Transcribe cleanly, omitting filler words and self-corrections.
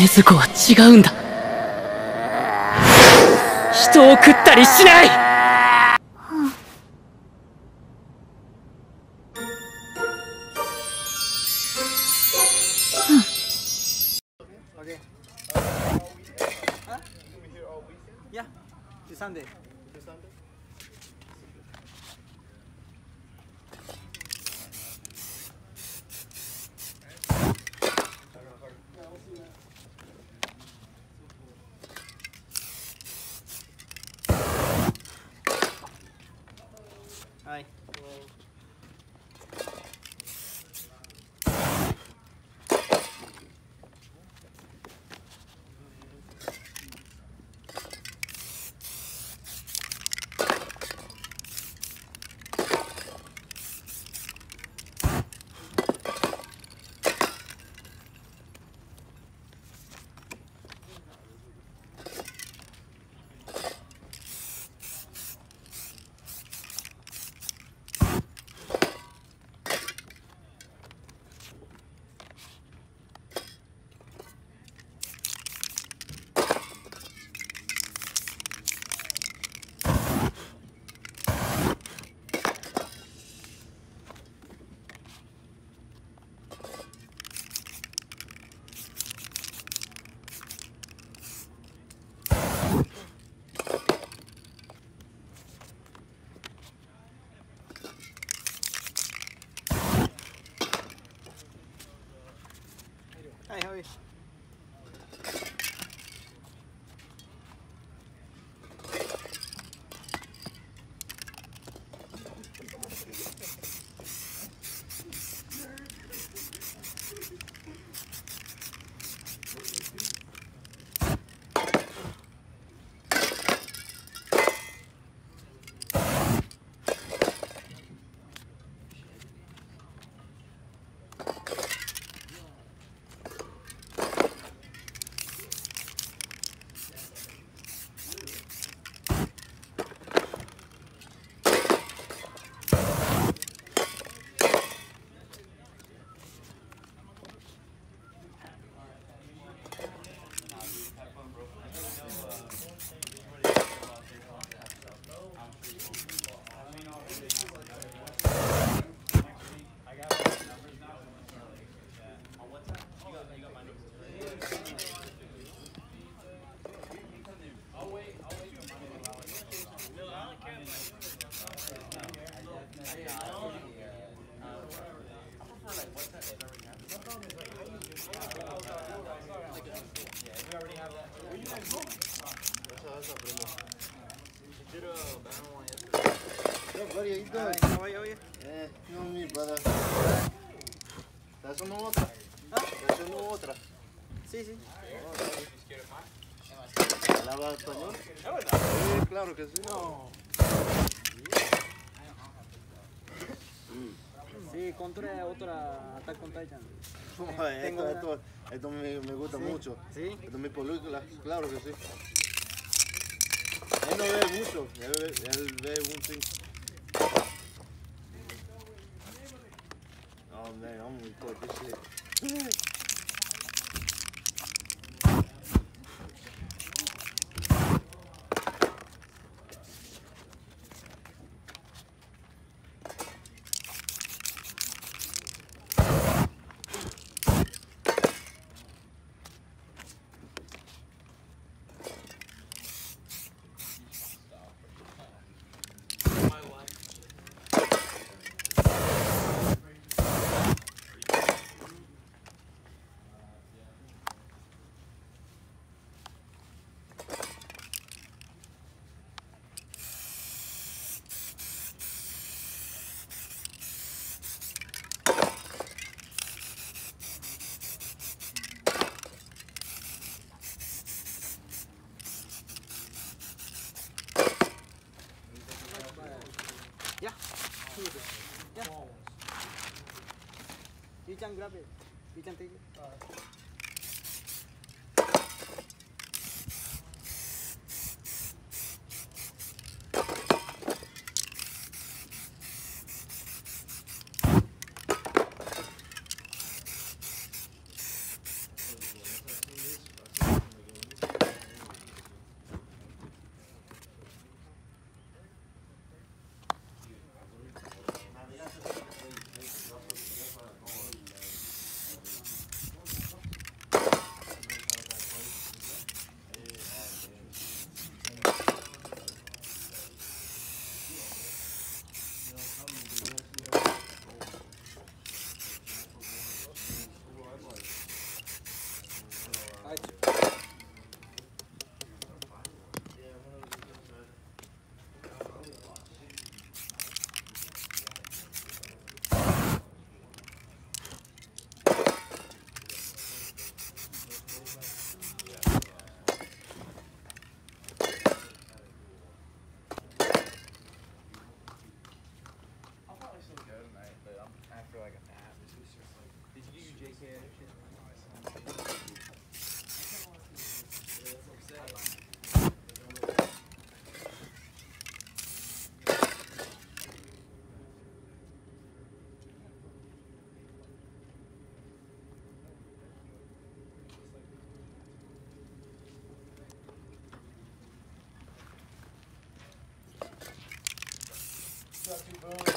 禰豆子は違うんだ。人を食ったりしない。 Yeah, to Sunday. Hi. Hi, how are you? Buddy, how you doing? Hi, how are you? Yeah, you know me, brother. ¿Estás una otra? ¿Estás una otra? Sí, sí. ¿Hablaba español? Sí, claro que sí. No. Sí, compré otra Attack on Titan. Esto me gusta mucho. ¿Sí? Esto es mi película, claro que sí. Él no ve mucho, él ve un thing. Oh man, I'm gonna record this shit. Yeah. Yeah. You can grab it. You can take it. Got you, bro.